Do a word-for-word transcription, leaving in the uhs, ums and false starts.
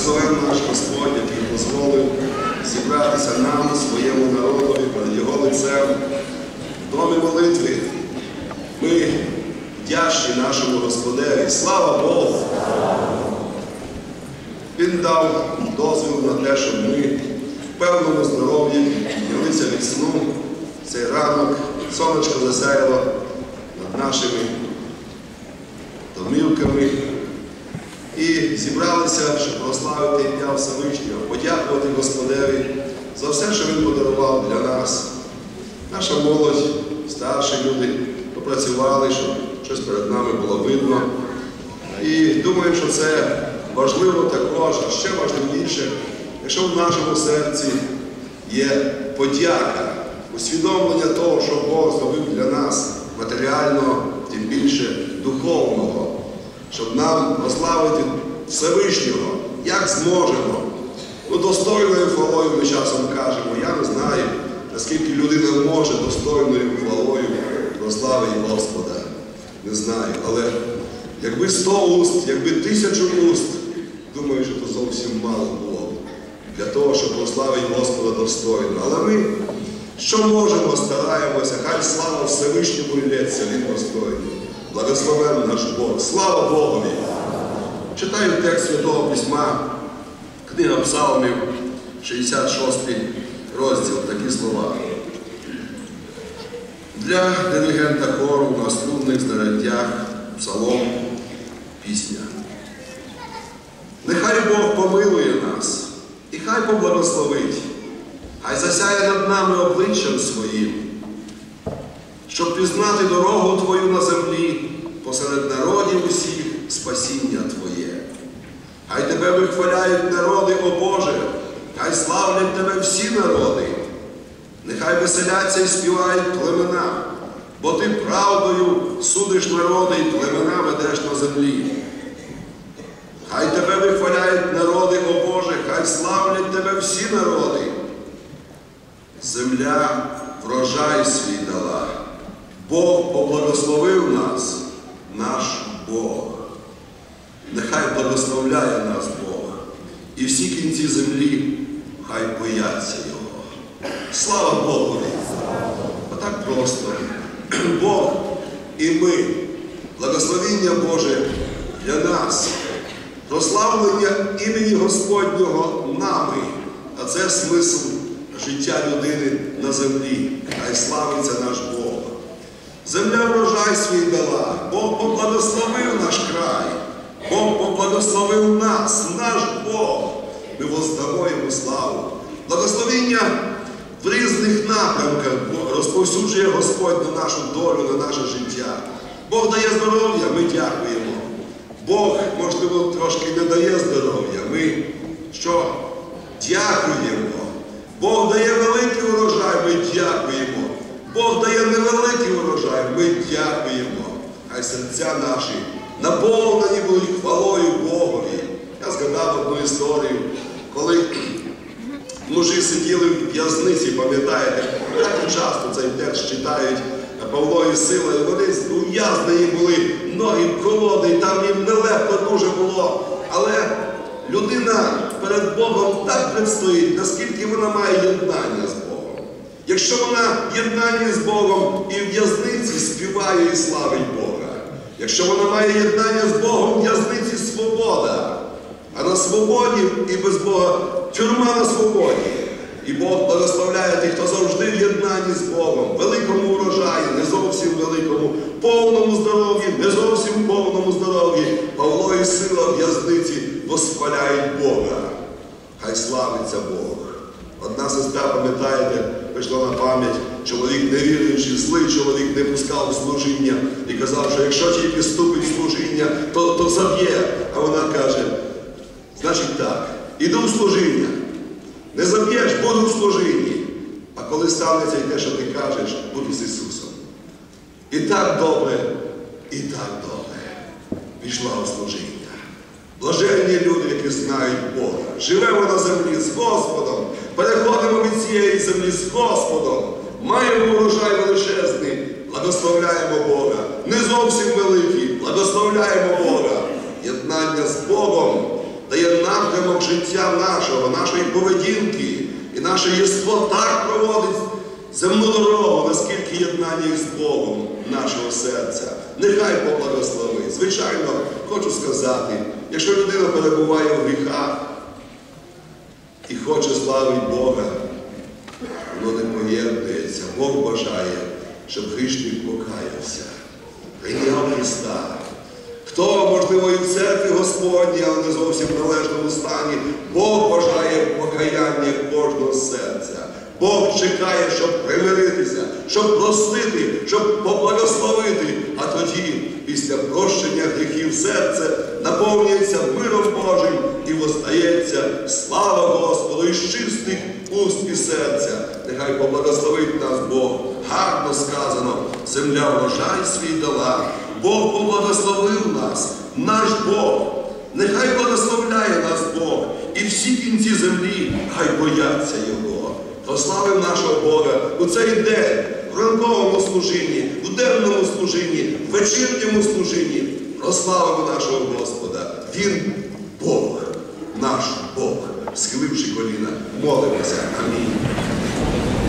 Благословен наш Господь, який дозволив зібратися нам, своєму народові, перед Його лицем, в домі молитви. Ми вдячні нашому Господеві. Слава Богу! Він дав дозвіл на те, щоб ми в певному здоров'ї піднялися від сну. Цей ранок сонечко засяяло над нашими домівками. І зібралися, щоб прославити ім'я Всевишнього, подякувати Господеві за все, що Він подарував для нас. Наша молодь, старші люди попрацювали, щоб щось перед нами було видно. І думаю, що це важливо також, а ще важливіше, якщо в нашому серці є подяка, усвідомлення того, що Бог зробив для нас матеріального, тим більше духовного, щоб нам прославити Всевишнього, як зможемо. Ну, достойною хвалою ми часом кажемо. Я не знаю, наскільки людина може достойною хвалою прославити Господа. Не знаю, але якби сто уст, якби тисячу уст, думаю, що це зовсім мало було б для того, щоб прославити Господа достойно. Але ми, що можемо, стараємося, хай слава Всевишньому лється, Він достойний. Благословен наш Бог. Слава Богові! Читаю текст Святого Письма, книга Псалмів, шістдесят шостий розділ, такі слова. Для диригента хору на струнних знаряддях псалом, пісня. Нехай Бог помилує нас, і хай поблагословить, хай засяє над нами обличчям Своїм, щоб пізнати дорогу Твою на землі, посеред народів усіх спасіння Твоє. Хай Тебе вихваляють народи, о Боже, хай славлять Тебе всі народи. Нехай веселяться і співають племена, бо Ти правдою судиш народи і племена ведеш на землі. Хай Тебе вихваляють народи, о Боже, хай славлять Тебе всі народи. Земля врожай свій дала. Бог поблагословив нас, наш Бог. Нехай благословляє нас Бог. І всі кінці землі хай бояться Його. Слава Богові! Отак просто. Бог і ми. Благословіння Боже для нас. Прославлення імені Господнього нами. А це смисл життя людини на землі. Хай славиться наш Бог. Земля врожай свій дала, Бог поблагословив наш край, Бог поблагословив нас, наш Бог. Ми воздамо Йому славу. Благословіння в різних напрямках розповсюджує Господь на нашу долю, на наше життя. Бог дає здоров'я, ми дякуємо. Бог, можливо, трошки не дає здоров'я, ми що? Дякуємо. Бог дає великий урожай, ми дякуємо. Бог дає невеликий урожай, ми дякуємо. Хай серця наші наповнені будуть хвалою Богові. Я згадав одну історію, коли мужі сиділи в в'язниці, пам'ятаєте, так і часто цей текст читають Павло і Сила, і вони ув'язнені були, ноги в колоди, і там їм нелегко дуже було. Але людина перед Богом так предстоїть, наскільки вона має єднання з Богом. Якщо вона в єднанні з Богом і в в'язниці співає і славить Бога. Якщо вона має єднання з Богом, в в'язниці свобода. А на свободі і без Бога тюрма на свободі. І Бог благословляє тих, хто завжди в єднанні з Богом. Великому урожаї, не зовсім великому, повному здоров'ї, не зовсім повному здоров'ї. Павло і Сила в в'язниці восхваляють Бога. Хай славиться Бог. Одна сестра, пам'ятаєте, прийшла на пам'ять, чоловік невіруючий, злий чоловік не пускав в служіння і казав, що якщо тільки вступить в служіння, то, то заб'є. А вона каже, значить так, іду в служіння, не заб'єш, буду в служінні. А коли станеться і те, що ти кажеш, будь з Ісусом. І так добре, і так добре. Пішла у служіння. Блаженні люди, які знають Бога. Живемо на землі з Господом. Переходимо від цієї землі з Господом. Маємо урожай величезний. Благословляємо Бога. Не зовсім великий. Благословляємо Бога. Єднання з Богом дає напрямок життя нашого, нашої поведінки. І наше єство так проводить земну дорогу, наскільки єднання із Богом нашого серця. Нехай поблагословить. Звичайно, хочу сказати, якщо людина перебуває в гріхах і хоче славити Бога, воно не поєднується. Бог бажає, щоб грішник покаявся, прийняв Христа. Хто, можливо, і в церкві Господній, але не зовсім в належному стані, Бог бажає покаяння кожного серця. Бог чекає, щоб примиритися, щоб простити, щоб поблагословити. А тоді, після прощення гріхів, серце наповнюється миром Божим і воздає слава Господу із чистих уст і серця. Нехай поблагословить нас Бог. Гарно сказано, земля врожай свій дала. Бог поблагословив нас, наш Бог. Нехай благословляє нас Бог. І всі кінці землі хай бояться Його. Прославимо нашого Бога у цей день, в ранковому служінні, в денному служінні, в вечірньому служінні. Прославимо нашого Господа. Він Бог, наш Бог. Схиливши коліна, молимося. Амінь.